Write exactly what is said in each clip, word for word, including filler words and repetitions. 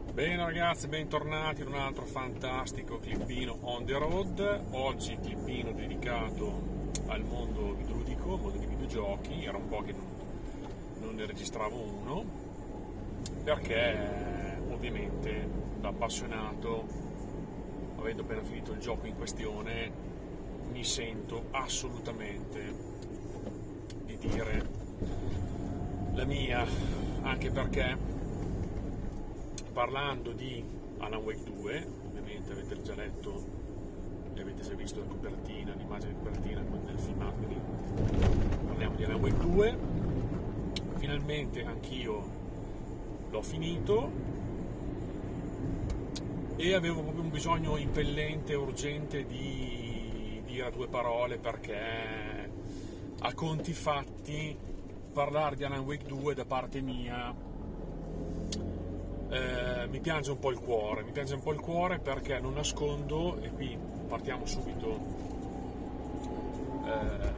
Bene ragazzi, bentornati in un altro fantastico clippino on the road. Oggi clippino dedicato al mondo videoludico, mondo di videogiochi. Era un po' che non, non ne registravo uno, perché ovviamente da appassionato, avendo appena finito il gioco in questione, mi sento assolutamente di dire la mia, anche perché parlando di Alan Wake due, ovviamente avete già letto e avete già visto la copertina, l'immagine di copertina del filmato, quindi parliamo di Alan Wake due. Finalmente anch'io l'ho finito e avevo proprio un bisogno impellente, urgente di dire due parole, perché a conti fatti parlare di Alan Wake due da parte mia Eh, mi piange un po' il cuore, mi piange un po' il cuore perché non nascondo, e qui partiamo subito eh,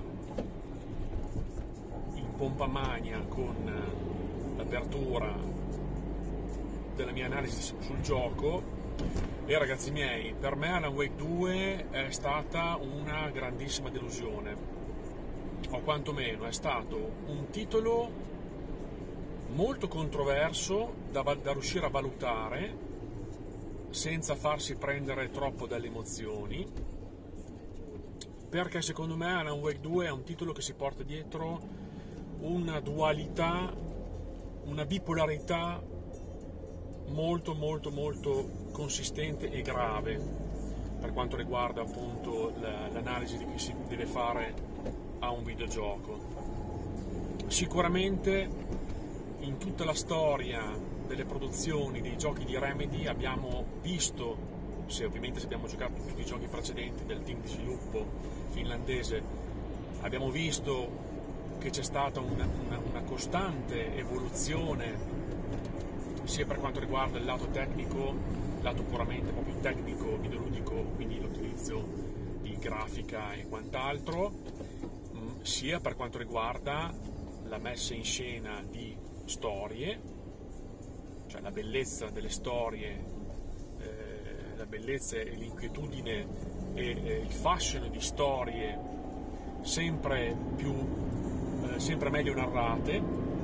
in pompa magna con l'apertura della mia analisi sul gioco. E ragazzi miei, per me Alan Wake due è stata una grandissima delusione, o quantomeno è stato un titolo molto controverso da, da riuscire a valutare senza farsi prendere troppo dalle emozioni, perché secondo me Alan Wake due è un titolo che si porta dietro una dualità, una bipolarità molto molto molto consistente e grave per quanto riguarda appunto l'analisi di cui si deve fare a un videogioco. Sicuramente in tutta la storia delle produzioni dei giochi di Remedy abbiamo visto, se ovviamente se abbiamo giocato tutti i giochi precedenti del team di sviluppo finlandese, abbiamo visto che c'è stata una, una, una costante evoluzione sia per quanto riguarda il lato tecnico, il lato puramente proprio tecnico, videoludico, quindi l'utilizzo di grafica e quant'altro, sia per quanto riguarda la messa in scena di storie, cioè la bellezza delle storie, eh, la bellezza e l'inquietudine e eh, il fascino di storie sempre più, eh, sempre meglio narrate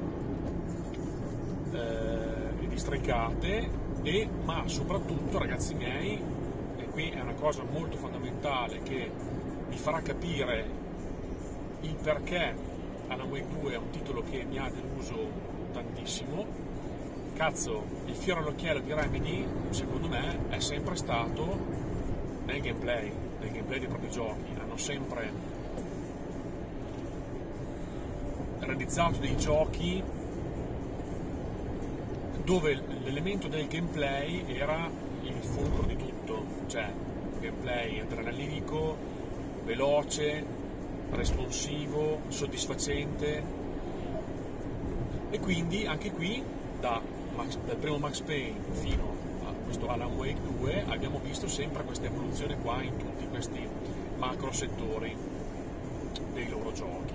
eh, e districate, e ma soprattutto ragazzi miei, e qui è una cosa molto fondamentale che vi farà capire il perché Alan Wake due è un titolo che mi ha deluso tantissimo. Cazzo, il fiore all'occhiello di Remedy secondo me è sempre stato nel gameplay, nel gameplay dei propri giochi. Hanno sempre realizzato dei giochi dove l'elemento del gameplay era il fulcro di tutto, cioè gameplay adrenalinico, veloce, responsivo, soddisfacente. E quindi anche qui da Max, dal primo Max Payne fino a questo Alan Wake due abbiamo visto sempre questa evoluzione qua in tutti questi macro settori dei loro giochi.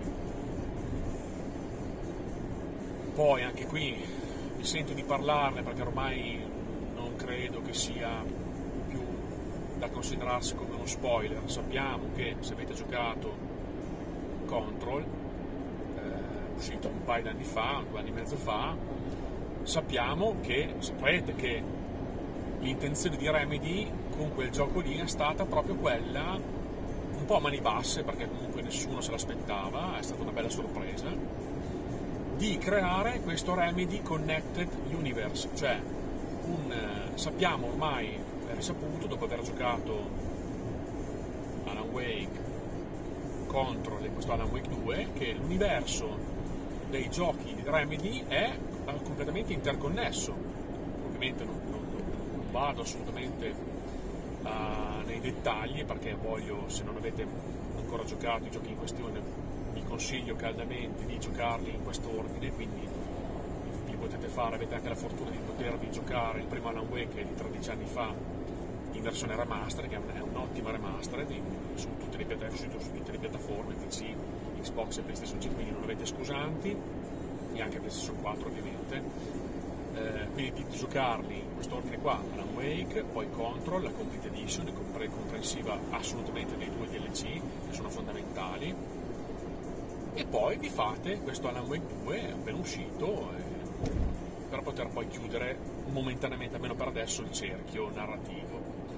Poi anche qui mi sento di parlarne perché ormai non credo che sia più da considerarsi come uno spoiler. Sappiamo che se avete giocato Control, uscito un paio di anni fa, due anni e mezzo fa, sappiamo che, saprete che l'intenzione di Remedy con quel gioco lì è stata proprio quella, un po' a mani basse, perché comunque nessuno se l'aspettava, è stata una bella sorpresa, di creare questo Remedy Connected Universe, cioè un, sappiamo ormai, è risaputo, dopo aver giocato Alan Wake, Control e questo Alan Wake due, che l'universo dei giochi di Remedy è completamente interconnesso. Ovviamente non, non, non vado assolutamente uh, nei dettagli, perché voglio, se non avete ancora giocato i giochi in questione, vi consiglio caldamente di giocarli in quest'ordine, quindi li potete fare, avete anche la fortuna di potervi giocare il primo Alan Wake di tredici anni fa in versione remaster, che è un'ottima remaster su tutte le piattaforme, su tutte le piattaforme P C, Xbox e PlayStation cinque, quindi non avete scusanti, e anche PlayStation quattro ovviamente. Eh, quindi di giocarli questo questo ordine qua, Alan Wake, poi Control, la Complete Edition, comprensiva assolutamente dei due D L C, che sono fondamentali, e poi vi fate questo Alan Wake due appena uscito, eh, per poter poi chiudere momentaneamente, almeno per adesso, il cerchio narrativo.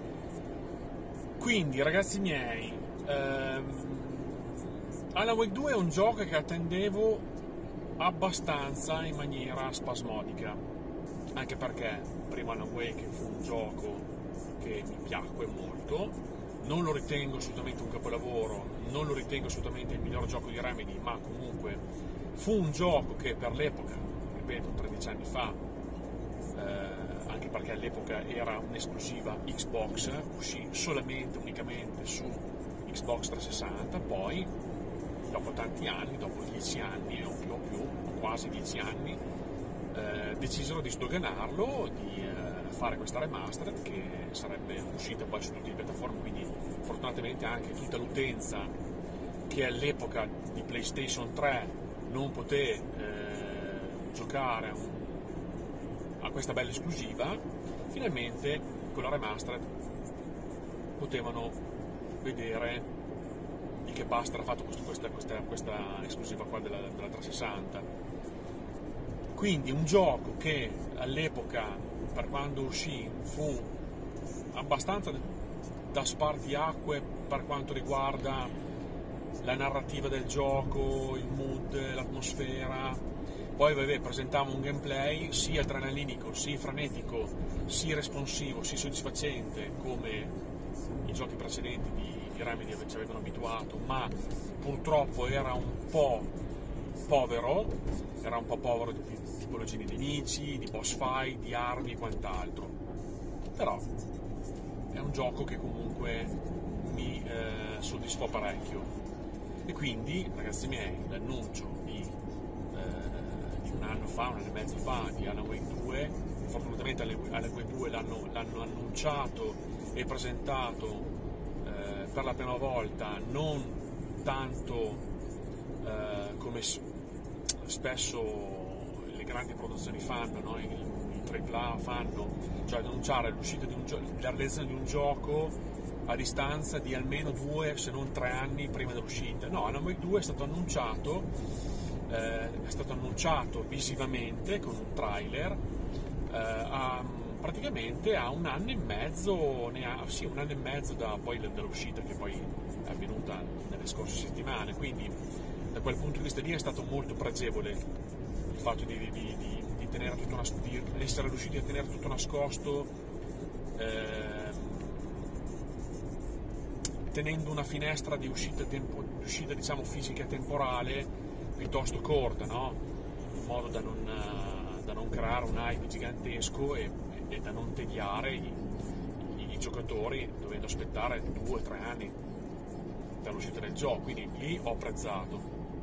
Quindi, ragazzi miei, ehm, Alan Wake due è un gioco che attendevo abbastanza in maniera spasmodica, anche perché prima Alan Wake fu un gioco che mi piacque molto, non lo ritengo assolutamente un capolavoro, non lo ritengo assolutamente il miglior gioco di Remedy, ma comunque fu un gioco che per l'epoca, ripeto, tredici anni fa, eh, anche perché all'epoca era un'esclusiva Xbox, uscì solamente, unicamente su Xbox trecentosessanta, poi dopo tanti anni, dopo dieci anni o più, o più quasi dieci anni, eh, decisero di sdoganarlo, di eh, fare questa remastered che sarebbe uscita poi su tutte le piattaforme, quindi fortunatamente anche tutta l'utenza che all'epoca di PlayStation tre non poté eh, giocare a, un, a questa bella esclusiva, finalmente con la remastered potevano vedere di che pasta era fatto questa, questa, questa esclusiva qua della, della trecentosessanta. Quindi un gioco che all'epoca, per quando uscì, fu abbastanza da spartiacque per quanto riguarda la narrativa del gioco, il mood, l'atmosfera. Poi vabbè, presentava un gameplay sia adrenalinico, sia frenetico, sia responsivo, sia soddisfacente come i giochi precedenti di di Remedy ci avevano abituato, ma purtroppo era un po' povero, era un po' povero di tipologie di nemici, di boss fight, di armi e quant'altro. Però è un gioco che comunque mi eh, soddisfò parecchio. E quindi, ragazzi miei, l'annuncio di, eh, di un anno fa, un anno e mezzo fa, di Alan Wake due, fortunatamente Alan Wake due l'hanno, l'hanno annunciato e presentato per la prima volta, non tanto eh, come spesso le grandi produzioni fanno, no? i, i tripla A fanno, cioè annunciare l'uscita di un gioco, la realizzazione di un gioco a distanza di almeno due se non tre anni prima dell'uscita. No, Alan Wake due è stato annunciato, eh, è stato annunciato visivamente con un trailer eh, a praticamente a un anno e mezzo, ne ha, sì, un anno e mezzo da poi dall'uscita, che poi è avvenuta nelle scorse settimane, quindi da quel punto di vista lì è stato molto pregevole il fatto di, di, di, di, tenere tutto nas- di essere riusciti a tenere tutto nascosto, eh, tenendo una finestra di uscita, tempo, di uscita diciamo fisica e temporale piuttosto corta, no? In modo da non, da non creare un hype gigantesco e e da non tediare i, i, i giocatori dovendo aspettare due o tre anni dall'uscita del gioco, quindi lì ho apprezzato.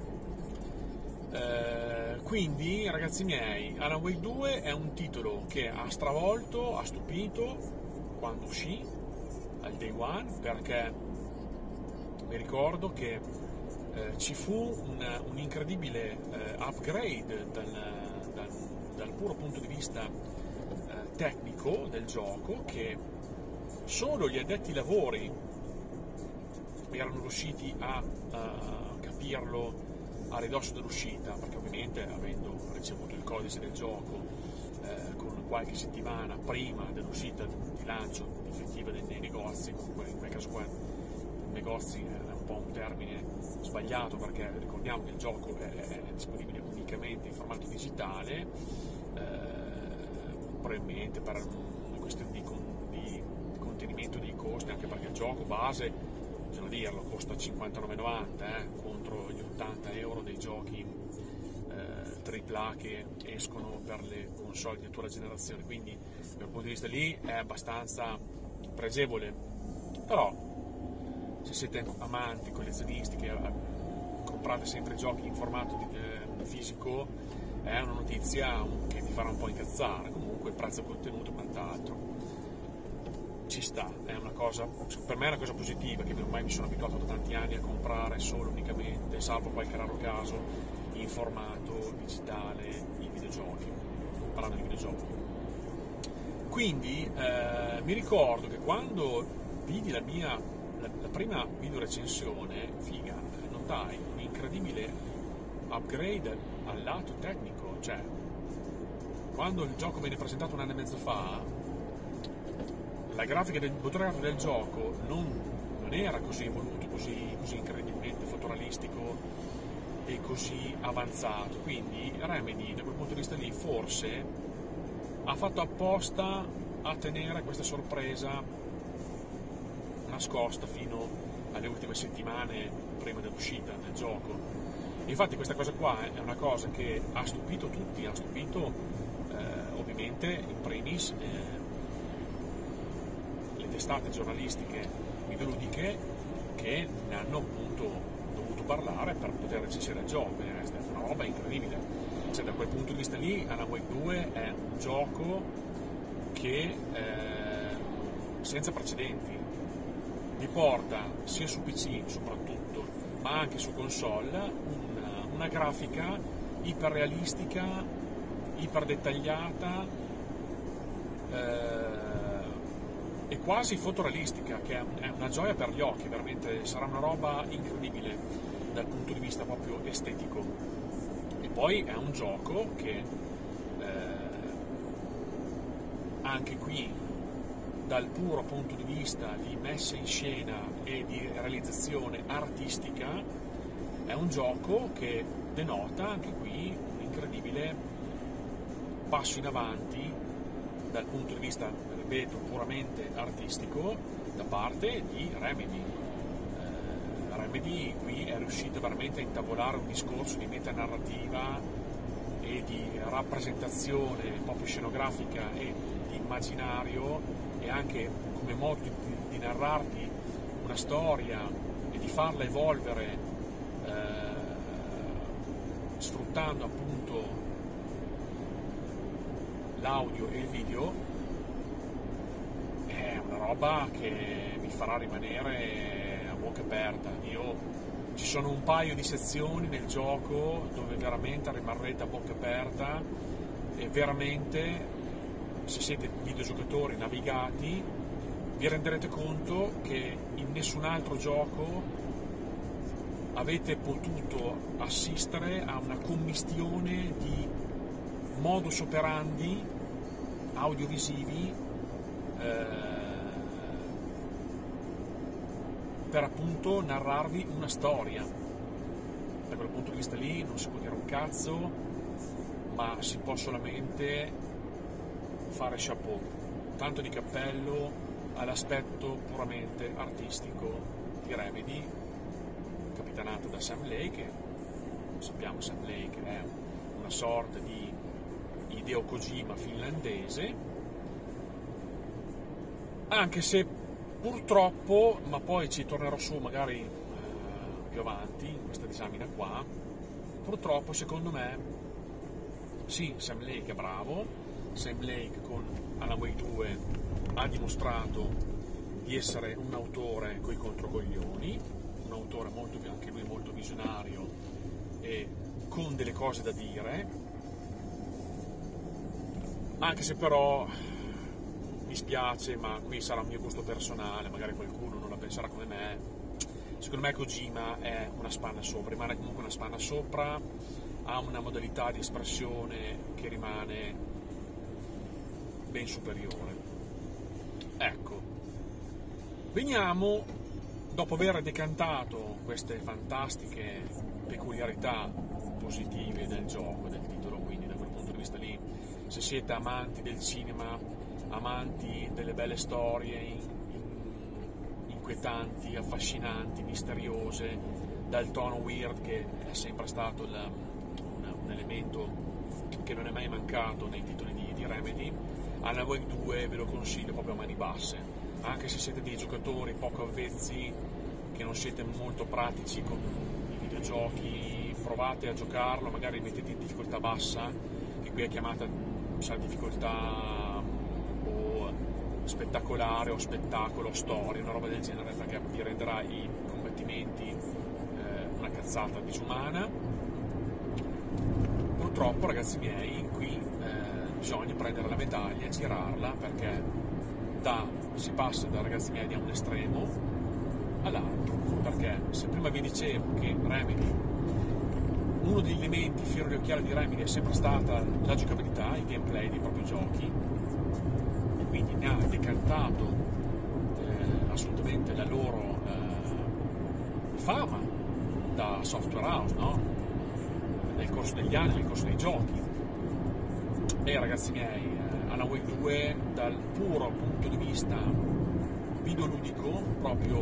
Eh, quindi ragazzi miei, Alan Wake due è un titolo che ha stravolto, ha stupito quando uscì al day one, perché mi ricordo che eh, ci fu un, un incredibile eh, upgrade dal, dal, dal puro punto di vista tecnico del gioco, che solo gli addetti ai lavori erano riusciti a uh, capirlo a ridosso dell'uscita, perché ovviamente avendo ricevuto il codice del gioco eh, con qualche settimana prima dell'uscita di lancio effettiva dei, dei negozi, comunque in quel caso qua negozi è un po' un termine sbagliato, perché ricordiamo che il gioco è, è disponibile unicamente in formato digitale, eh, probabilmente per una questione di, di contenimento dei costi, anche perché il gioco base, bisogna dirlo, costa cinquantanove e novanta eh, contro gli ottanta euro dei giochi eh, tripla A che escono per le console di attuale generazione, quindi dal punto di vista lì è abbastanza pregevole. Però se siete amanti, collezionisti, che comprate sempre giochi in formato di, eh, fisico, è una notizia che vi farà un po' incazzare. Comunque il prezzo contenuto e quant'altro ci sta, è una cosa, per me è una cosa positiva, che ormai mi sono abituato da tanti anni a comprare solo unicamente, salvo qualche raro caso, in formato digitale i videogiochi, parlando di videogiochi. Quindi eh, mi ricordo che quando vidi la mia la, la prima video recensione, figa, notai un incredibile upgrade al lato tecnico, cioè quando il gioco venne presentato un anno e mezzo fa, la grafica del motore grafico del gioco non, non era così evoluto, così, così incredibilmente fotorealistico e così avanzato, quindi Remedy da quel punto di vista lì forse ha fatto apposta a tenere questa sorpresa nascosta fino alle ultime settimane prima dell'uscita del gioco. Infatti questa cosa qua è una cosa che ha stupito tutti, ha stupito eh, ovviamente in primis eh, le testate giornalistiche videoludiche che ne hanno appunto dovuto parlare per poter recensire il gioco. È stata una roba incredibile. Cioè, da quel punto di vista lì Alan Wake due è un gioco che eh, senza precedenti vi porta sia su P C soprattutto ma anche su console una, una grafica iperrealistica, iperdettagliata eh, e quasi fotorealistica, che è, è una gioia per gli occhi, veramente sarà una roba incredibile dal punto di vista proprio estetico. E poi è un gioco che eh, anche qui dal puro punto di vista di messa in scena e di realizzazione artistica è un gioco che denota anche qui un incredibile passo in avanti dal punto di vista, ripeto, puramente artistico da parte di Remedy. Remedy qui è riuscito veramente a intavolare un discorso di metanarrativa e di rappresentazione proprio scenografica e di immaginario e anche come modo di, di narrarti una storia e di farla evolvere eh, sfruttando appunto l'audio e il video. È una roba che mi farà rimanere bocca aperta. Io, ci sono un paio di sezioni nel gioco dove veramente rimarrete a bocca aperta e veramente, se siete videogiocatori navigati, vi renderete conto che in nessun altro gioco avete potuto assistere a una commistione di modus operandi audiovisivi eh, per appunto narrarvi una storia. Da quel punto di vista lì non si può dire un cazzo, ma si può solamente fare chapeau, tanto di cappello all'aspetto puramente artistico di Remedy, capitanato da Sam Lake. Sappiamo Sam Lake è una sorta di Hideo Kojima finlandese, anche se purtroppo, ma poi ci tornerò su magari eh, più avanti in questa disamina qua, purtroppo secondo me sì, Sam Lake è bravo, Sam Lake con Alan Wake due ha dimostrato di essere un autore coi controcoglioni, un autore molto, anche lui molto visionario e con delle cose da dire, anche se però mi spiace, ma qui sarà un mio gusto personale, magari qualcuno non la penserà come me. Secondo me Kojima è una spanna sopra, rimane comunque una spanna sopra, ha una modalità di espressione che rimane ben superiore. Ecco, veniamo, dopo aver decantato queste fantastiche peculiarità positive del gioco, del titolo, quindi da quel punto di vista lì, se siete amanti del cinema, amanti delle belle storie in, in, inquietanti, affascinanti, misteriose, dal tono weird che è sempre stato la, un, un elemento che non è mai mancato nei titoli di, di Remedy, Alan Wake due ve lo consiglio proprio a mani basse, anche se siete dei giocatori poco avvezzi, che non siete molto pratici con i videogiochi, provate a giocarlo, magari mettete in difficoltà bassa, che qui è chiamata sa, difficoltà spettacolare o spettacolo o storia, una roba del genere, perché vi renderà i combattimenti eh, una cazzata disumana. Purtroppo, ragazzi miei, qui eh, bisogna prendere la medaglia e girarla, perché da, si passa da, ragazzi miei, da un estremo all'altro. Perché se prima vi dicevo che Remedy, uno degli elementi fiero di occhiali di Remedy è sempre stata la giocabilità, il gameplay dei propri giochi, e quindi ne ha decantato eh, assolutamente la loro eh, fama da software house, no? Nel corso degli anni, nel corso dei giochi. E ragazzi miei, eh, Alan Wake due dal puro punto di vista videoludico, proprio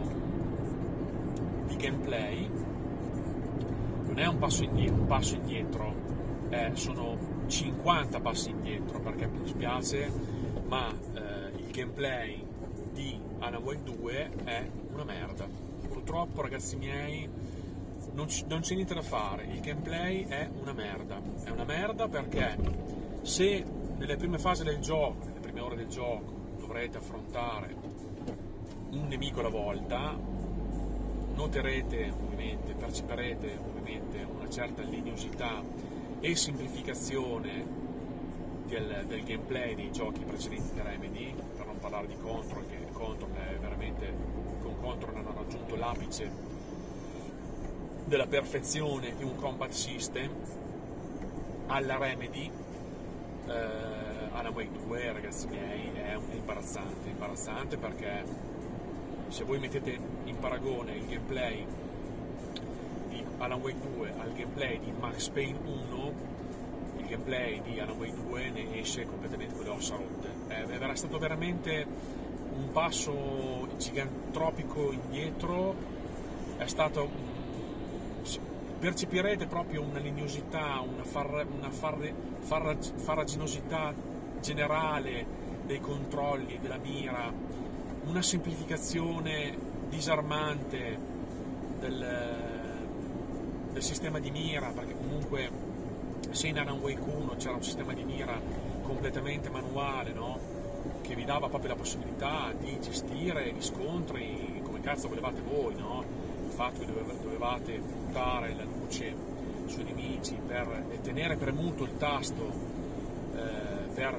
di gameplay, non è un passo indietro, un passo indietro eh, sono cinquanta passi indietro, perché mi dispiace, ma eh, il gameplay di Alan Wake due è una merda. Purtroppo, ragazzi miei, non, c- non c'è niente da fare, il gameplay è una merda, è una merda perché se nelle prime fasi del gioco, nelle prime ore del gioco, dovrete affrontare un nemico alla volta, noterete ovviamente, perceperete ovviamente una certa legnosità e semplificazione del, del gameplay dei giochi precedenti di Remedy, per non parlare di Control, che Control è veramente, con Control hanno raggiunto l'apice della perfezione di un combat system. Alla Remedy eh, Alan Wake due, ragazzi miei, è imbarazzante, imbarazzante perché se voi mettete in paragone il gameplay di Alan Wake due al gameplay di Max Payne uno, il gameplay di Alan Wake due ne esce completamente con le ossa rotte. È, è stato veramente un passo gigantropico indietro, è stato, percepirete proprio una legnosità, una, far, una farre, farra, farraginosità generale dei controlli, della mira, una semplificazione disarmante del, del sistema di mira, perché comunque se in Alan Wake uno c'era un sistema di mira completamente manuale, no? Che vi dava proprio la possibilità di gestire gli scontri come cazzo volevate voi, no? Il fatto che dovevate puntare la luce sui nemici per, e tenere premuto il tasto eh, per,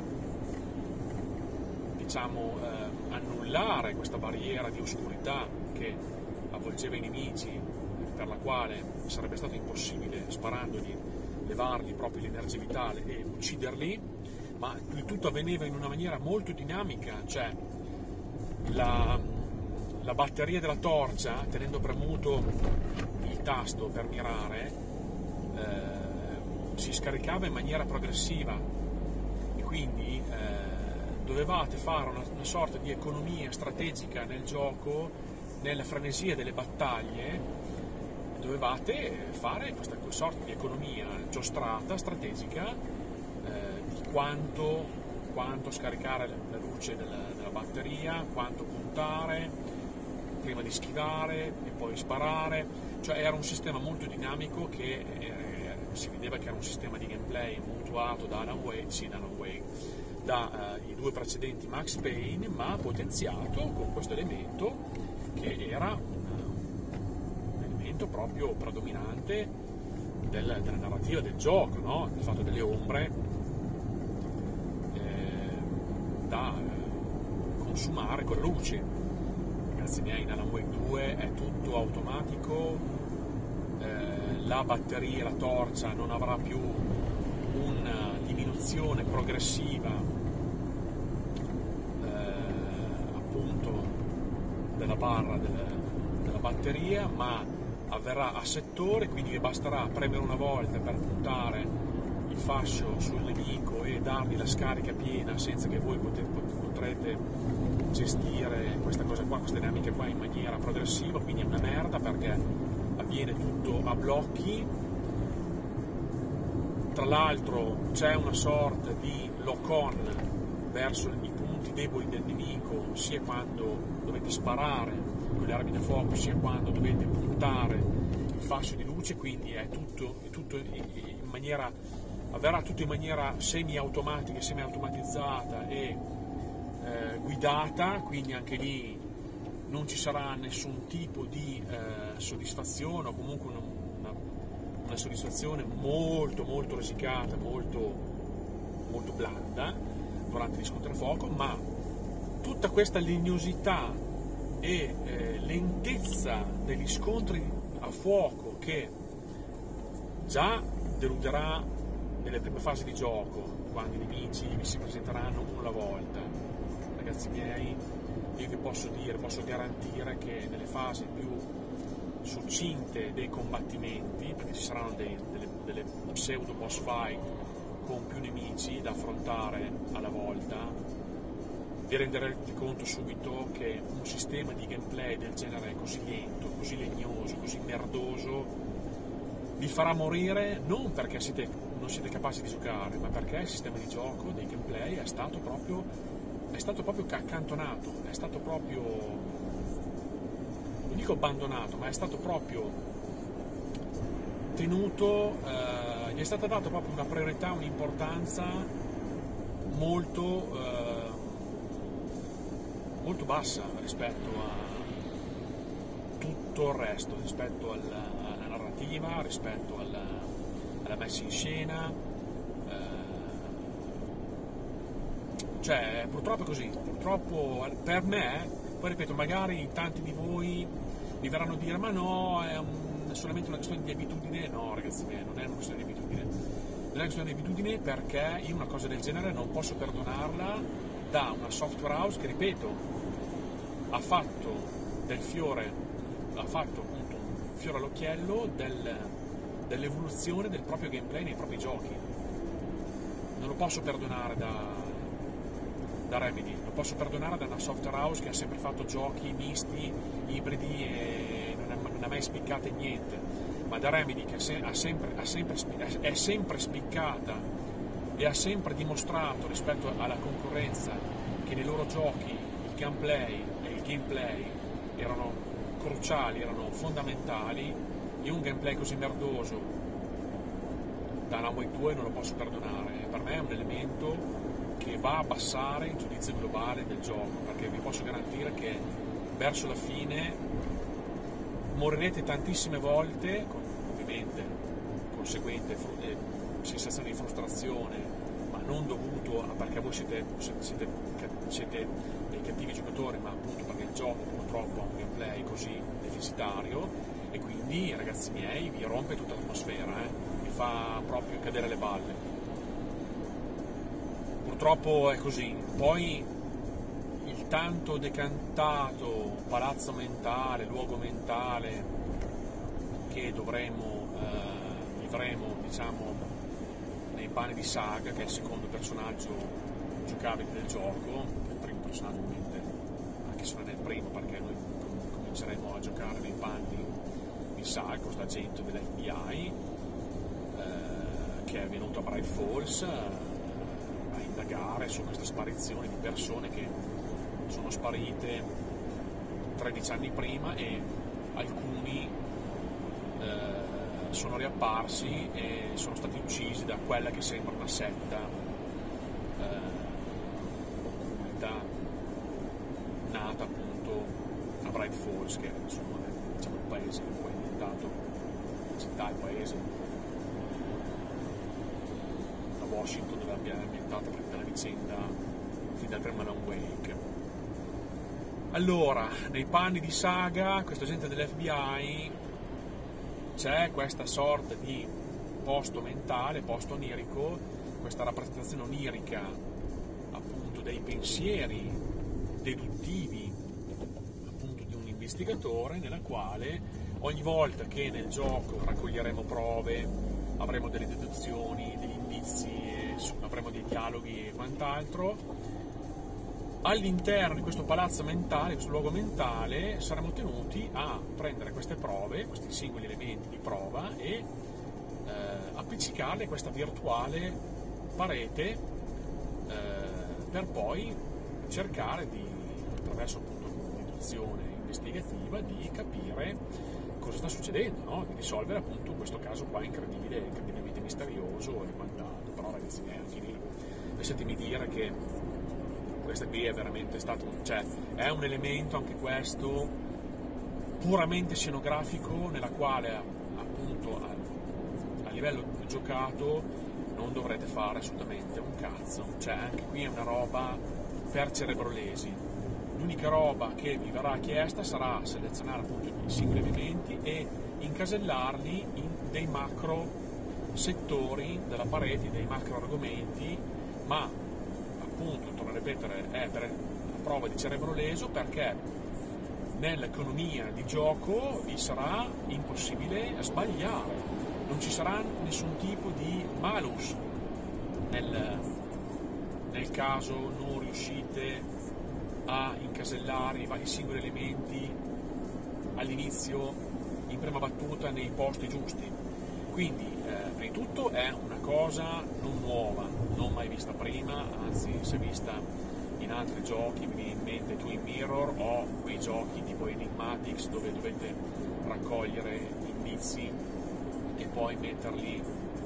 diciamo, eh, annullare questa barriera di oscurità che avvolgeva i nemici, per la quale sarebbe stato impossibile, sparandogli, levargli proprio l'energia vitale e ucciderli, ma il tutto avveniva in una maniera molto dinamica, cioè la, la batteria della torcia, tenendo premuto il tasto per mirare, eh, si scaricava in maniera progressiva, e quindi eh, dovevate fare una, una sorta di economia strategica nel gioco, nella frenesia delle battaglie, dovevate fare questa sorta di economia giostrata, strategica, eh, di quanto, quanto scaricare la luce della, della batteria, quanto puntare, prima di schivare e poi sparare. Cioè era un sistema molto dinamico che eh, si vedeva che era un sistema di gameplay mutuato da Alan Wake, sì, da Alan Wake, da eh, i due precedenti Max Payne, ma potenziato con questo elemento che era un, un elemento proprio predominante del, della narrativa del gioco, no? Il fatto delle ombre eh, da eh, consumare con la luce. Ragazzi miei, in Alan Wake due è tutto automatico, eh, la batteria, la torcia non avrà più una diminuzione progressiva eh, appunto della barra della, della batteria, ma avverrà a settore, quindi vi basterà premere una volta per puntare il fascio sul nemico e dargli la scarica piena senza che voi potrete, potrete gestire questa cosa qua, queste dinamiche qua in maniera progressiva, quindi è una merda perché avviene tutto a blocchi. Tra l'altro c'è una sorta di lock-on verso i punti deboli del nemico, sia quando dovete sparare con le armi da fuoco, sia quando dovete puntare il fascio di luce, quindi è tutto, è tutto in maniera, avverrà tutto in maniera semi-automatica, semi-automatizzata e eh, guidata, quindi anche lì non ci sarà nessun tipo di eh, soddisfazione o comunque una, una, una soddisfazione molto molto risicata, molto molto blanda durante gli scontri a fuoco, ma tutta questa legnosità e eh, lentezza degli scontri a fuoco che già deluderà nelle prime fasi di gioco, quando i nemici vi si presenteranno uno alla volta. Ragazzi miei, io vi posso dire, posso garantire che nelle fasi più succinte dei combattimenti, perché ci saranno dei, delle, delle pseudo boss fight con più nemici da affrontare alla volta, vi renderete conto subito che un sistema di gameplay del genere così lento, così legnoso, così merdoso vi farà morire non perché siete, non siete capaci di giocare, ma perché il sistema di gioco dei gameplay è stato proprio, è stato proprio accantonato, è stato proprio, non dico abbandonato, ma è stato proprio tenuto, eh, gli è stata data proprio una priorità, un'importanza molto, eh, molto bassa rispetto a tutto il resto, rispetto alla, alla narrativa, rispetto alla, alla messa in scena, eh, cioè purtroppo è così, purtroppo per me, poi ripeto, magari tanti di voi mi verranno a dire ma no, è, un, è solamente una questione di abitudine. No ragazzi miei, non è una questione di abitudine, non è una questione di abitudine, perché io una cosa del genere non posso perdonarla da una software house che, ripeto, ha fatto del fiore, ha fatto appunto un fiore all'occhiello del, dell'evoluzione del proprio gameplay nei propri giochi. Non lo posso perdonare da, da Remedy, lo posso perdonare da una software house che ha sempre fatto giochi misti, ibridi e non, è, non ha mai spiccato niente, ma da Remedy che se, ha sempre, ha sempre, è sempre spiccata e ha sempre dimostrato rispetto alla concorrenza che nei loro giochi il gameplay e il gameplay erano cruciali, erano fondamentali, e un gameplay così merdoso da Alan Wake due non lo posso perdonare. Per me è un elemento che va a abbassare il giudizio globale del gioco, perché vi posso garantire che verso la fine morirete tantissime volte, con ovviamente conseguente eh, sensazione di frustrazione, ma non dovuto a perché voi siete, siete, siete dei cattivi giocatori, ma appunto perché il gioco purtroppo ha un gameplay così deficitario, e quindi ragazzi miei vi rompe tutta l'atmosfera, eh? Vi fa proprio cadere le balle. Purtroppo è così. Poi il tanto decantato palazzo mentale, luogo mentale che dovremo, eh, vivremo, diciamo, nei panni di Saga, che è il secondo personaggio giocabile del gioco, il primo personaggio ovviamente, anche se non è il primo, perché noi cominceremo a giocare nei panni di Saga, questo agente dell'F B I, eh, che è venuto a Bright Falls eh, a indagare su questa sparizione di persone che sono sparite tredici anni prima, e alcuni eh, sono riapparsi e sono stati uccisi da quella che sembra una setta eh, occulta nata appunto a Bright Falls, che insomma è, diciamo, il paese che poi è diventato la città, il paese, a Washington, dove abbia ambientata la vicenda fin dal primo Alan Wake. Allora, nei panni di Saga, questo agente dell'F B I, c'è questa sorta di posto mentale, posto onirico, questa rappresentazione onirica appunto dei pensieri deduttivi appunto di un investigatore, nella quale ogni volta che nel gioco raccoglieremo prove, avremo delle deduzioni, degli indizi, avremo dei dialoghi e quant'altro, all'interno di questo palazzo mentale, questo luogo mentale, saremo tenuti a prendere queste prove, questi singoli elementi di prova, e eh, appiccicarli a questa virtuale parete eh, per poi cercare di, attraverso appunto una deduzione investigativa, di capire cosa sta succedendo, no? Di risolvere appunto questo caso qua incredibile, incredibilmente misterioso e quant'altro. Però ragazzi, anche lì lasciatemi dire che questo qui è veramente stato, cioè è un elemento anche questo puramente scenografico, nella quale appunto a, a livello giocato non dovrete fare assolutamente un cazzo, cioè anche qui è una roba per cerebrolesi. L'unica roba che vi verrà chiesta sarà selezionare appunto i singoli elementi e incasellarli in dei macro settori della parete, dei macro argomenti, ma appunto, torno a ripetere, è per prova di cerebro leso, perché nell'economia di gioco vi sarà impossibile sbagliare, non ci sarà nessun tipo di malus nel, nel caso non riuscite a incasellare i vari singoli elementi all'inizio, in prima battuta, nei posti giusti. Quindi eh, prima di tutto è una cosa non nuova, non mai vista prima, anzi si è vista in altri giochi, mi viene in mente Twin Mirror o quei giochi tipo Enigmatics dove dovete raccogliere indizi e poi metterli,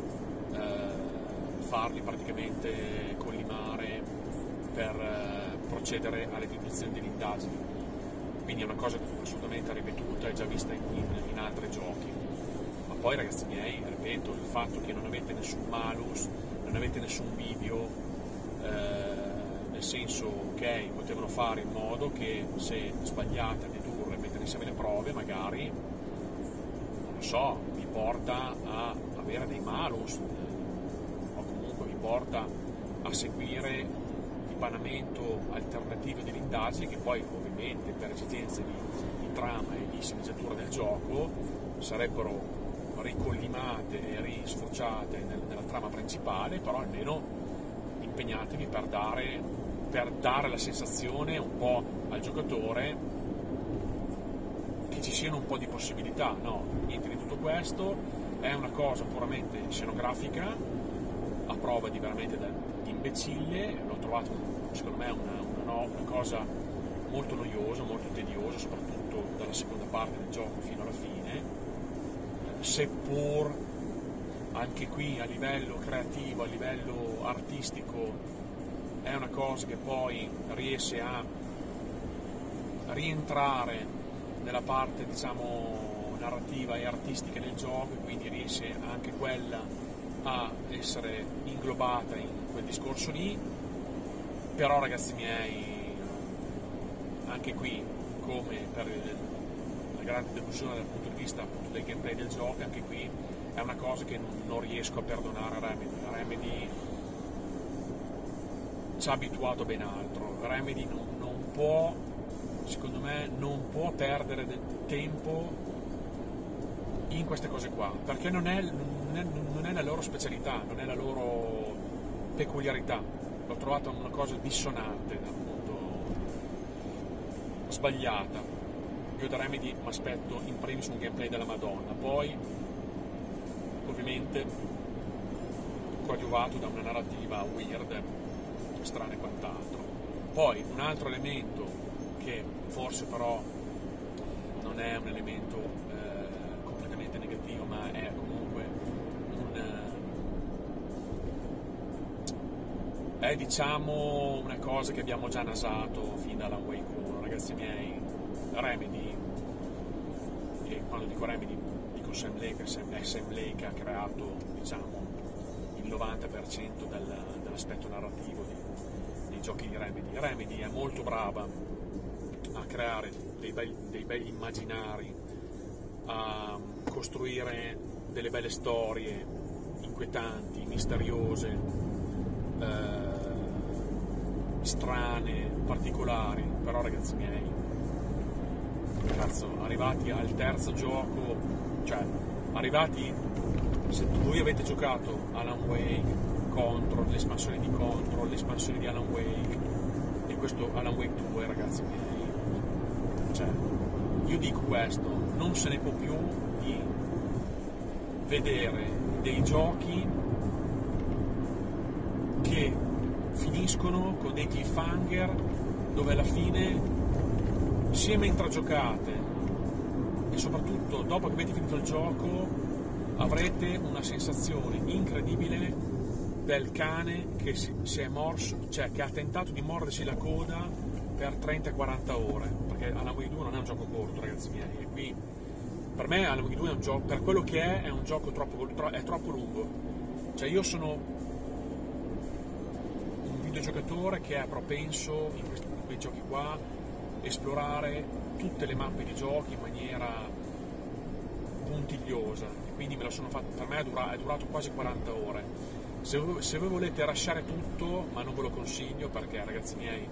eh, farli praticamente collimare per eh, procedere alle deduzioni delle indagini. Quindi è una cosa assolutamente ripetuta e già vista in, in, in altri giochi. Ma poi, ragazzi miei, ripeto, il fatto che non avete nessun malus, non avete nessun video, eh, nel senso, ok, potevano fare in modo che se sbagliate a dedurre e mettere insieme le prove, magari, non lo so, vi porta a avere dei malus, o comunque vi porta a seguire il panamento alternativo delle indagini, che poi ovviamente per esigenze di, di trama e di sceneggiatura del gioco sarebbero ricollimate e risfociate nel, nella trama principale, però almeno impegnatevi per dare, per dare la sensazione un po' al giocatore che ci siano un po' di possibilità. No, niente di tutto questo, è una cosa puramente scenografica, a prova di veramente di imbecille. L'ho trovato, secondo me, una, una, una cosa molto noiosa, molto tediosa, soprattutto dalla seconda parte del gioco fino alla fine, seppur anche qui a livello creativo, a livello artistico, è una cosa che poi riesce a rientrare nella parte, diciamo, narrativa e artistica del gioco, e quindi riesce anche quella a essere inglobata in quel discorso lì. Però, ragazzi miei, anche qui, come per la grande delusione dal punto di vista appunto del gameplay del gioco, anche qui è una cosa che non, non riesco a perdonare a Remedy. Remedy ci ha abituato a ben altro. Remedy non, non può, secondo me, non può perdere del tempo in queste cose qua, perché non è, non è, non è la loro specialità, non è la loro peculiarità. L'ho trovata una cosa dissonante, appunto, sbagliata. Io da Remedy mi aspetto in primis un gameplay della Madonna, poi ovviamente coadiuvato da una narrativa weird, strana e quant'altro. Poi un altro elemento che forse però non è un elemento eh, completamente negativo, ma è comunque un eh, è diciamo una cosa che abbiamo già nasato fin da Alan Wake uno, ragazzi miei. Remedy, e quando dico Remedy dico Sam Lake, Sam Lake ha creato, diciamo, il novanta per cento del, dell'aspetto narrativo di, dei giochi di Remedy. Remedy è molto brava a creare dei bei, dei begli immaginari, a costruire delle belle storie inquietanti, misteriose, eh, strane, particolari. Però, ragazzi miei, cazzo, arrivati al terzo gioco, cioè arrivati, se voi avete giocato Alan Wake, Control, l'espansione di Control, l'espansione di Alan Wake e questo Alan Wake due, ragazzi miei, cioè io dico questo, non se ne può più di vedere dei giochi che finiscono con dei cliffhanger dove alla fine, sia mentre giocate e soprattutto dopo che avete finito il gioco, avrete una sensazione incredibile del cane che si, si è morso, cioè che ha tentato di mordersi la coda per trenta quaranta ore, perché Alan Wake due non è un gioco corto, ragazzi miei, e qui per me Alan Wake due è un gioco, per quello che è, è un gioco troppo, è troppo lungo, Cioè io sono un videogiocatore che è propenso in questi, in quei giochi qua esplorare tutte le mappe di giochi in maniera puntigliosa, quindi me la sono fatta, per me è, dura, è durato quasi quaranta ore. Se voi, se voi volete lasciare tutto, ma non ve lo consiglio perché, ragazzi miei,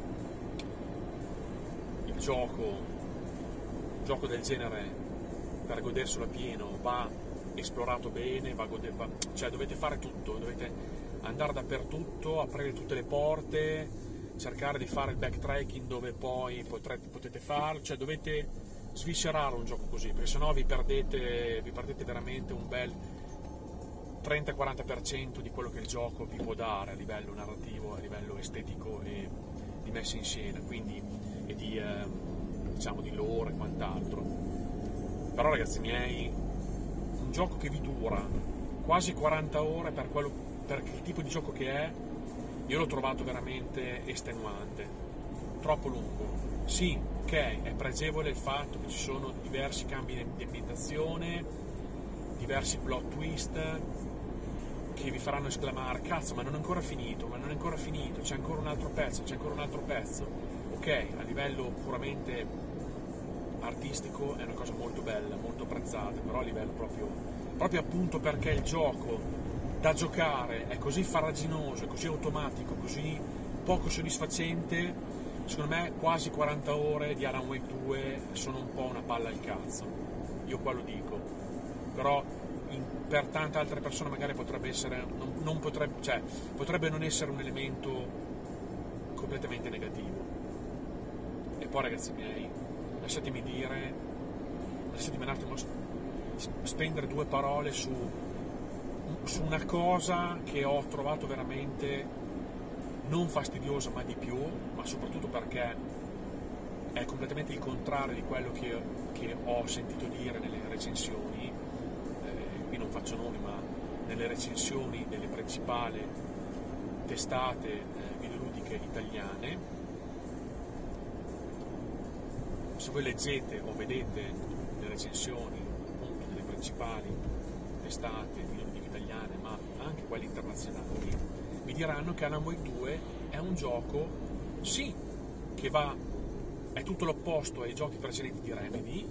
il gioco, un gioco del genere, per goderselo a pieno, va esplorato bene, va goder, va, cioè dovete fare tutto, dovete andare dappertutto, aprire tutte le porte, cercare di fare il backtracking dove poi potrete, potete farlo, cioè dovete sviscerare un gioco così, perché sennò vi perdete, vi perdete veramente un bel trenta quaranta per cento di quello che il gioco vi può dare a livello narrativo, a livello estetico e di messa in scena, quindi e di, eh, diciamo, di lore e quant'altro. Però, ragazzi miei, un gioco che vi dura quasi quaranta ore per, quello, per il tipo di gioco che è, io l'ho trovato veramente estenuante, troppo lungo. Sì, ok, è pregevole il fatto che ci sono diversi cambi di ambientazione, diversi plot twist che vi faranno esclamare cazzo, ma non è ancora finito, ma non è ancora finito, c'è ancora un altro pezzo, c'è ancora un altro pezzo. Ok, a livello puramente artistico è una cosa molto bella, molto apprezzata, però a livello proprio, proprio appunto perché il gioco da giocare è così farraginoso, è così automatico, così poco soddisfacente, secondo me quasi quaranta ore di Alan Wake due sono un po' una palla al cazzo, io qua lo dico, però in, per tante altre persone magari potrebbe essere, non, non potrebbe, cioè, potrebbe non essere un elemento completamente negativo. E poi, ragazzi miei, lasciatemi dire, lasciatemi un attimo spendere due parole su, su una cosa che ho trovato veramente non fastidiosa ma di più, ma soprattutto perché è completamente il contrario di quello che, che ho sentito dire nelle recensioni, eh, qui non faccio nomi, ma nelle recensioni delle principali testate eh, videoludiche italiane. Se voi leggete o vedete le recensioni appunto delle principali testate videoludiche italiane, ma anche quelle internazionali, vi diranno che Alan Wake due è un gioco, sì, che va, è tutto l'opposto ai giochi precedenti di Remedy,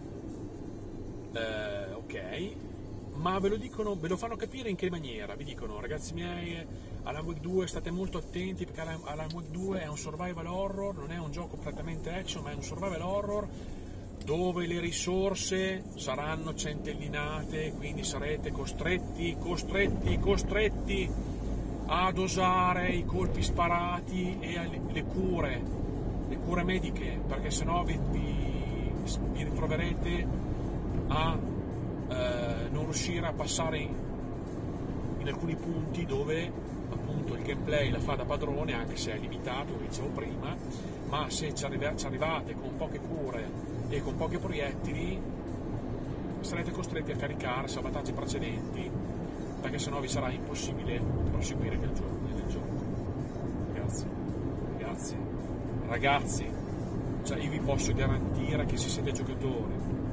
eh, ok, ma ve lo dicono, ve lo fanno capire in che maniera, vi dicono, ragazzi miei, Alan Wake due state molto attenti perché Alan, Alan Wake due è un survival horror, non è un gioco prettamente action, ma è un survival horror dove le risorse saranno centellinate, quindi sarete costretti, costretti, costretti ad usare i colpi sparati e le cure, le cure mediche, perché sennò vi, vi, vi ritroverete a eh, non riuscire a passare in, in alcuni punti dove appunto il gameplay la fa da padrone, anche se è limitato, come dicevo prima, ma se ci, arriva, ci arrivate con poche cure e con pochi proiettili sarete costretti a caricare salvataggi precedenti, perché sennò vi sarà impossibile proseguire nel gioco, nel gioco. Ragazzi, ragazzi, ragazzi, cioè io vi posso garantire che se siete giocatori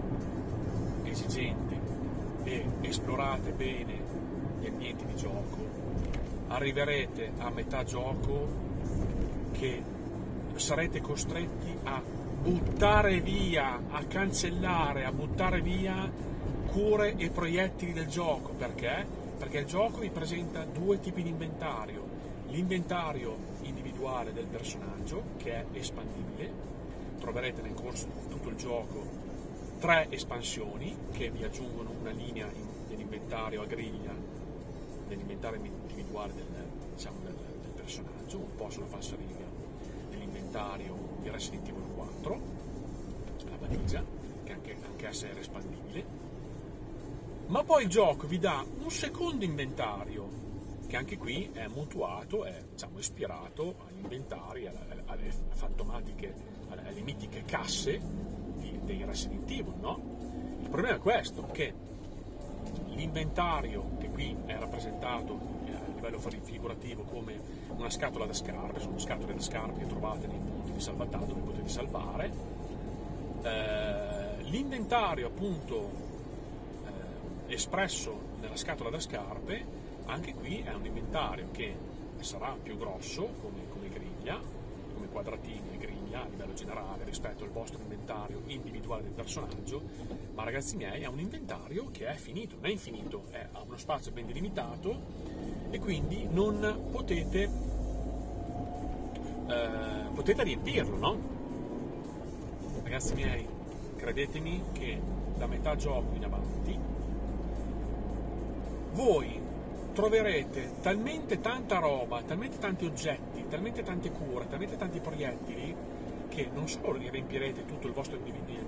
esigenti e esplorate bene gli ambienti di gioco, arriverete a metà gioco che sarete costretti a buttare via, a cancellare, a buttare via cure e proiettili del gioco. Perché? Perché il gioco vi presenta due tipi di inventario, l'inventario individuale del personaggio che è espandibile, troverete nel corso di tutto il gioco tre espansioni che vi aggiungono una linea dell'inventario a griglia, dell'inventario individuale del, diciamo, del, del personaggio, un po' sulla falsariga dell'inventario di Resident Evil quattro, la valigia, che anche, anche essa era espandibile. Ma poi il gioco vi dà un secondo inventario, che anche qui è mutuato, è diciamo, ispirato agli inventari, alle, alle fantomatiche, alle, alle mitiche casse di, dei Resident Evil, no? Il problema è questo, che l'inventario, che qui è rappresentato a livello figurativo come una scatola da scarpe, sono scatole da scarpe che trovate nei punti di salvataggio dove potete salvare, eh, l'inventario appunto espresso nella scatola da scarpe anche qui è un inventario che sarà più grosso come, come griglia, come quadratini e griglia a livello generale rispetto al vostro inventario individuale del personaggio, ma ragazzi miei è un inventario che è finito, non è infinito, è, ha uno spazio ben delimitato e quindi non potete, eh, potete riempirlo, no? Ragazzi miei, credetemi che da metà gioco in avanti voi troverete talmente tanta roba, talmente tanti oggetti, talmente tante cure, talmente tanti proiettili che non solo riempirete tutto il vostro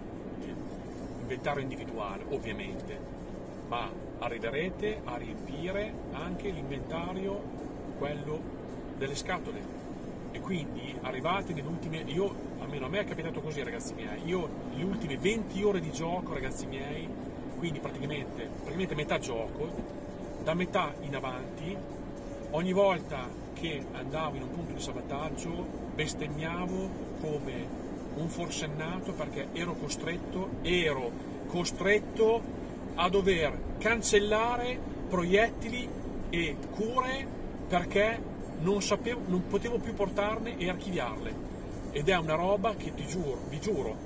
inventario individuale, ovviamente, ma arriverete a riempire anche l'inventario, quello delle scatole. E quindi arrivate nelle ultime, io, almeno a me è capitato così ragazzi miei, io le ultime venti ore di gioco ragazzi miei, quindi praticamente, praticamente metà gioco, da metà in avanti, ogni volta che andavo in un punto di salvataggio bestemmiavo come un forsennato perché ero costretto, ero costretto a dover cancellare proiettili e cure perché non sapevo, non potevo più portarne e archiviarle. Ed è una roba che ti giuro, vi giuro,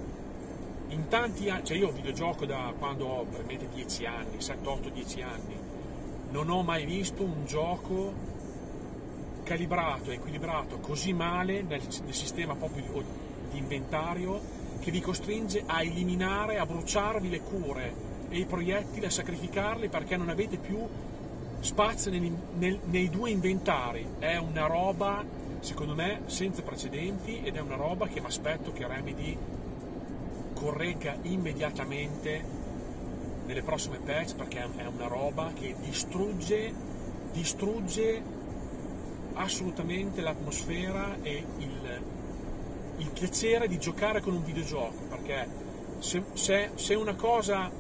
in tanti anni, cioè io videogioco da quando ho veramente dieci anni, sette, otto, dieci anni, non ho mai visto un gioco calibrato e equilibrato così male nel, nel sistema proprio di, di inventario che vi costringe a eliminare, a bruciarvi le cure e i proiettili, a sacrificarli perché non avete più spazio nel, nel, nei due inventari. È una roba, secondo me, senza precedenti ed è una roba che mi aspetto che Remedy corregga immediatamente nelle prossime patch perché è una roba che distrugge, distrugge assolutamente l'atmosfera e il, il piacere di giocare con un videogioco, perché se, se, se una cosa,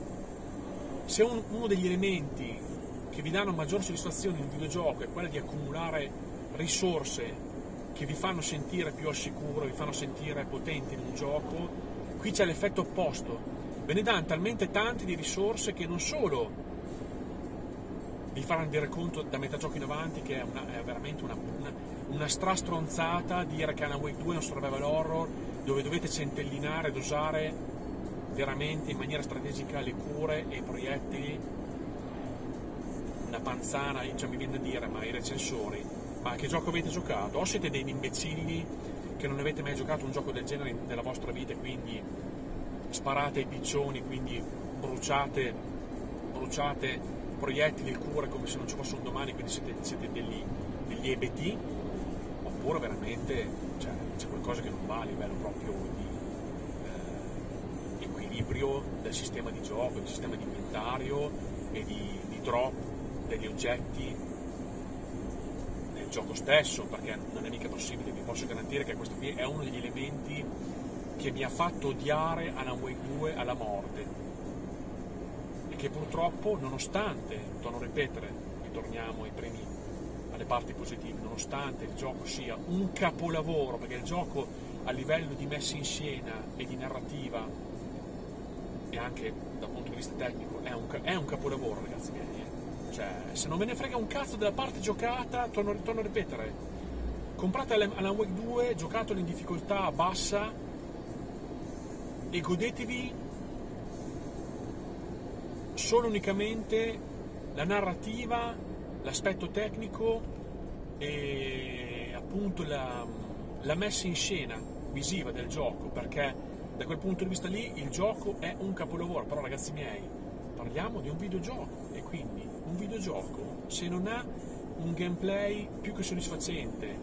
se un, uno degli elementi che vi danno maggior soddisfazione in un videogioco è quella di accumulare risorse che vi fanno sentire più al sicuro, vi fanno sentire potenti in un gioco, qui c'è l'effetto opposto. Ve ne danno talmente tante di risorse che non solo vi fa rendere conto da metà gioco in avanti che è, una, è veramente una, una, una strastronzata dire che Alan Wake due è un survival horror dove dovete centellinare ed usare veramente in maniera strategica le cure e i proiettili, una panzana, cioè mi viene da dire, ma i recensori, ma che gioco avete giocato? O siete dei imbecilli che non avete mai giocato un gioco del genere nella vostra vita e quindi sparate ai piccioni, quindi bruciate, bruciate proiettili e cure come se non ci fosse un domani, quindi siete, siete degli, degli E B T, oppure veramente cioè, c'è qualcosa che non va a livello proprio di eh, equilibrio del sistema di gioco, del sistema di inventario e di, di drop degli oggetti nel gioco stesso, perché non è mica possibile. Vi posso garantire che questo qui è uno degli elementi che mi ha fatto odiare Alan Wake due alla morte e che purtroppo, nonostante, torno a ripetere, ritorniamo ai primi, alle parti positive, nonostante il gioco sia un capolavoro, perché il gioco a livello di messa in scena e di narrativa e anche dal punto di vista tecnico è un, è un capolavoro ragazzi miei, eh. Cioè se non ve ne frega un cazzo della parte giocata, torno, torno a ripetere, comprate Alan Wake due, giocatelo in difficoltà bassa e godetevi solo unicamente la narrativa, l'aspetto tecnico e appunto la, la messa in scena visiva del gioco, perché da quel punto di vista lì il gioco è un capolavoro. Però ragazzi miei, parliamo di un videogioco e quindi un videogioco, se non ha un gameplay più che soddisfacente,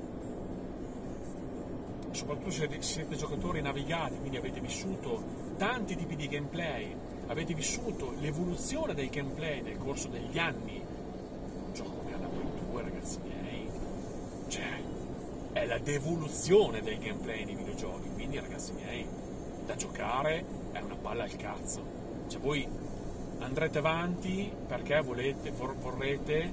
soprattutto se siete giocatori navigati, quindi avete vissuto tanti tipi di gameplay, avete vissuto l'evoluzione del gameplay nel corso degli anni, un gioco come Alan Wake due ragazzi miei, cioè è la devoluzione del gameplay nei videogiochi, quindi ragazzi miei, da giocare è una palla al cazzo. Cioè voi andrete avanti perché volete, vor, vorrete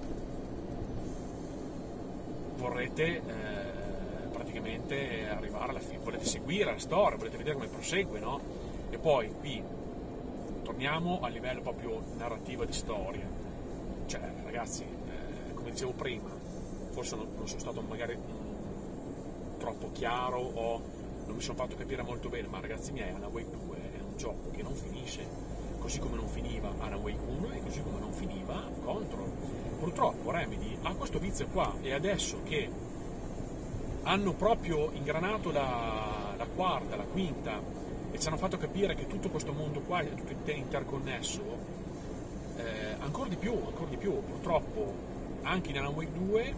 vorrete eh, praticamente arrivare alla fine, volete seguire la storia, volete vedere come prosegue, no? E poi qui torniamo a livello proprio narrativo di storia, cioè ragazzi, eh, come dicevo prima, forse non, non sono stato magari mh, troppo chiaro o non mi sono fatto capire molto bene, ma ragazzi miei, Alan Wake due è un gioco che non finisce, così come non finiva Alan Wake uno e così come non finiva Control. Purtroppo Remedy ha questo vizio qua, e adesso che hanno proprio ingranato la, la quarta, la quinta, e ci hanno fatto capire che tutto questo mondo qua è tutto interconnesso, eh, ancora di più, ancora di più, purtroppo anche in Alan Wake due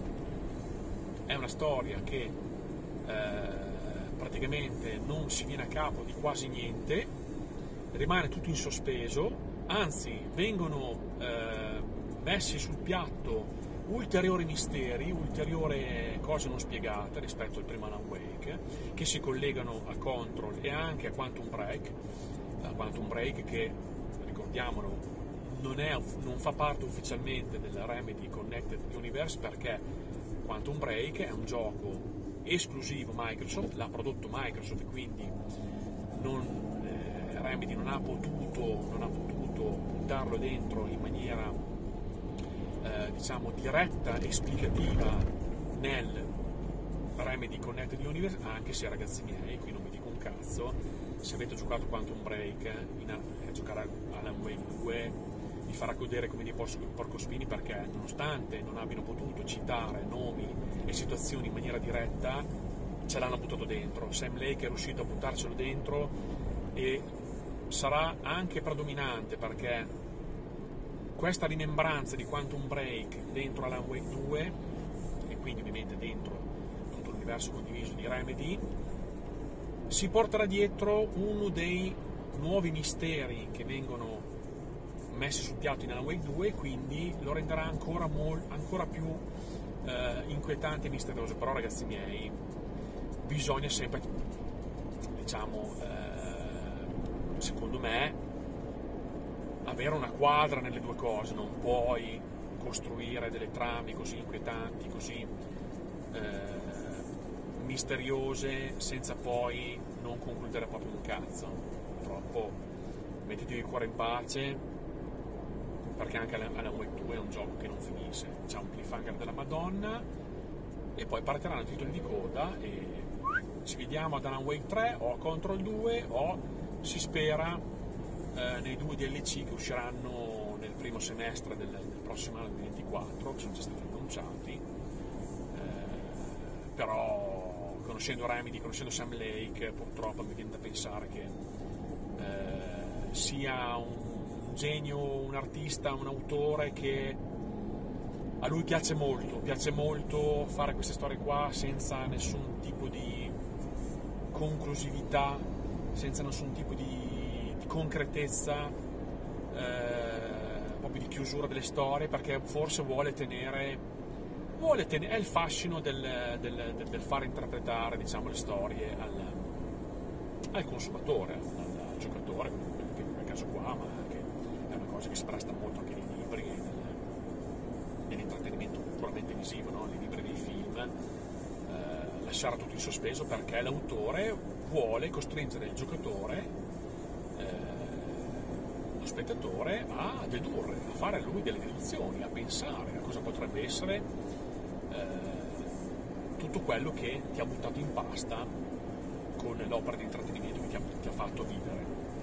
è una storia che eh, praticamente non si viene a capo di quasi niente, rimane tutto in sospeso, anzi vengono eh, messi sul piatto ulteriori misteri, ulteriori cose non spiegate rispetto al primo Alan Wake, che si collegano a Control e anche a Quantum Break, a Quantum Break che, ricordiamolo, non, è, non fa parte ufficialmente del Remedy Connected Universe, perché Quantum Break è un gioco esclusivo Microsoft, l'ha prodotto Microsoft, quindi non, eh, Remedy non ha potuto, non ha potuto buttarlo dentro in maniera Eh, diciamo diretta, esplicativa nel Remedy Connected Universe, anche se, ragazzi miei, qui non mi dico un cazzo, se avete giocato Quantum Break, in, eh, giocare a Alan Wake due vi farà godere come dei porcospini, perché nonostante non abbiano potuto citare nomi e situazioni in maniera diretta, ce l'hanno buttato dentro. Sam Lake è riuscito a buttarcelo dentro e sarà anche predominante, perché questa rimembranza di Quantum Break dentro Alan Wake due, e quindi ovviamente dentro tutto l'universo condiviso di Remedy, si porterà dietro uno dei nuovi misteri che vengono messi sul piatto in Alan Wake due, e quindi lo renderà ancora, ancora più eh, inquietante e misterioso. Però, ragazzi miei, bisogna sempre, diciamo, eh, secondo me, avere una quadra nelle due cose. Non puoi costruire delle trame così inquietanti, così eh, misteriose, senza poi non concludere proprio un cazzo. Purtroppo mettetevi il cuore in pace, perché anche Alan Wake due è un gioco che non finisce, c'è un cliffhanger della Madonna e poi partiranno i titoli di coda e ci vediamo ad Alan Wake tre o a Control due, o si spera Eh, nei due D L C che usciranno nel primo semestre del, del prossimo anno duemilaventiquattro, che sono già stati annunciati, eh, però conoscendo Remedy, conoscendo Sam Lake, purtroppo mi viene da pensare che eh, sia un genio, un artista, un autore che a lui piace molto, piace molto fare queste storie qua senza nessun tipo di conclusività, senza nessun tipo di concretezza, eh, proprio di chiusura delle storie, perché forse vuole tenere, vuole tenere è il fascino del, del, del, del far interpretare, diciamo, le storie al, al consumatore, al, al giocatore, che in quel caso qua, ma anche è una cosa che si presta molto anche nei libri e nel, nell'intrattenimento puramente visivo, no? Nei libri e nei film, eh, lasciare tutto in sospeso, perché l'autore vuole costringere il giocatore, lo spettatore, a dedurre, a fare a lui delle deduzioni, a pensare a cosa potrebbe essere eh, tutto quello che ti ha buttato in pasta con l'opera di intrattenimento che ti ha, ti ha fatto vivere.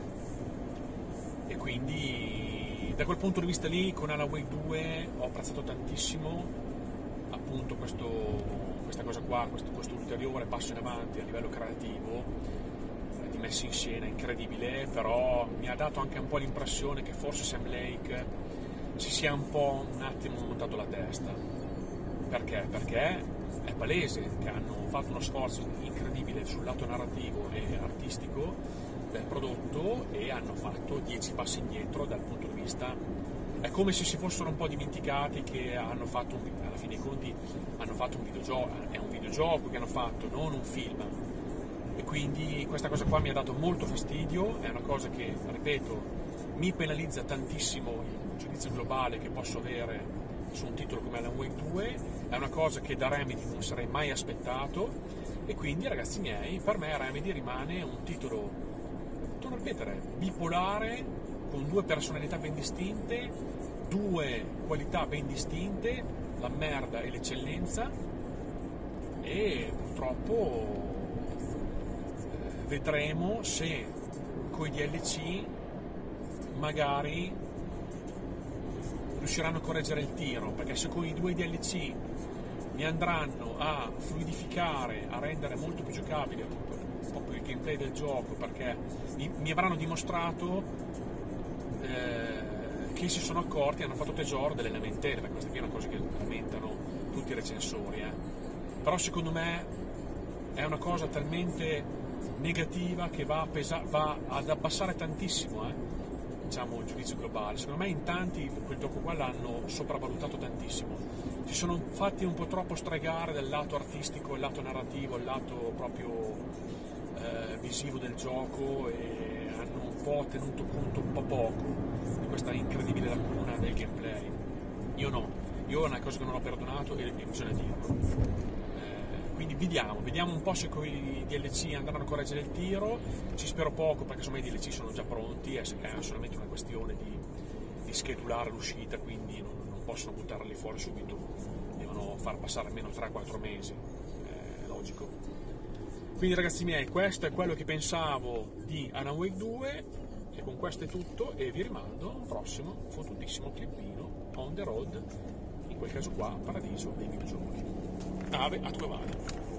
E quindi da quel punto di vista lì, con Alan Wake due ho apprezzato tantissimo appunto questo, questa cosa qua, questo, questo ulteriore passo in avanti a livello creativo, di messa in scena incredibile, però mi ha dato anche un po' l'impressione che forse Sam Lake si sia un po' un attimo montato la testa. Perché? Perché è palese che hanno fatto uno sforzo incredibile sul lato narrativo e artistico del prodotto e hanno fatto dieci passi indietro dal punto di vista. È come se si fossero un po' dimenticati che hanno fatto, un, alla fine dei conti, hanno fatto un videogioco, è un videogioco che hanno fatto, non un film. E quindi questa cosa qua mi ha dato molto fastidio, è una cosa che, ripeto, mi penalizza tantissimo il giudizio globale che posso avere su un titolo come Alan Wake due, è una cosa che da Remedy non sarei mai aspettato, e quindi, ragazzi miei, per me Remedy rimane un titolo, torno a ripetere, bipolare, con due personalità ben distinte, due qualità ben distinte, la merda e l'eccellenza, e purtroppo eh, vedremo se coi D L C magari riusciranno a correggere il tiro, perché se con i due D L C mi andranno a fluidificare, a rendere molto più giocabile proprio il gameplay del gioco, perché mi, mi avranno dimostrato eh, che si sono accorti, hanno fatto tesoro delle lamentele, perché questa qui è una cosa che lamentano tutti i recensori, eh. Però secondo me è una cosa talmente negativa che va, a pesa- va ad abbassare tantissimo eh, diciamo, il giudizio globale. Secondo me in tanti quel gioco qua l'hanno sopravvalutato tantissimo, si sono fatti un po' troppo stregare del lato artistico, il lato narrativo, il lato proprio eh, visivo del gioco, e hanno un po' tenuto conto un po' poco di questa incredibile lacuna del gameplay. Io no, io è una cosa che non ho perdonato e, e bisogna dirlo. Quindi vediamo, vediamo un po' se con i D L C andranno a correggere il tiro. Ci spero poco, perché insomma i D L C sono già pronti, è solamente una questione di, di schedulare l'uscita, quindi non, non possono buttarli fuori subito, devono far passare almeno tre quattro mesi, è logico. Quindi ragazzi miei, questo è quello che pensavo di Alan Wake due, e con questo è tutto, e vi rimando a un prossimo fottutissimo clippino on the road, in quel caso qua, paradiso dei videogiochi. Ave a tua mano.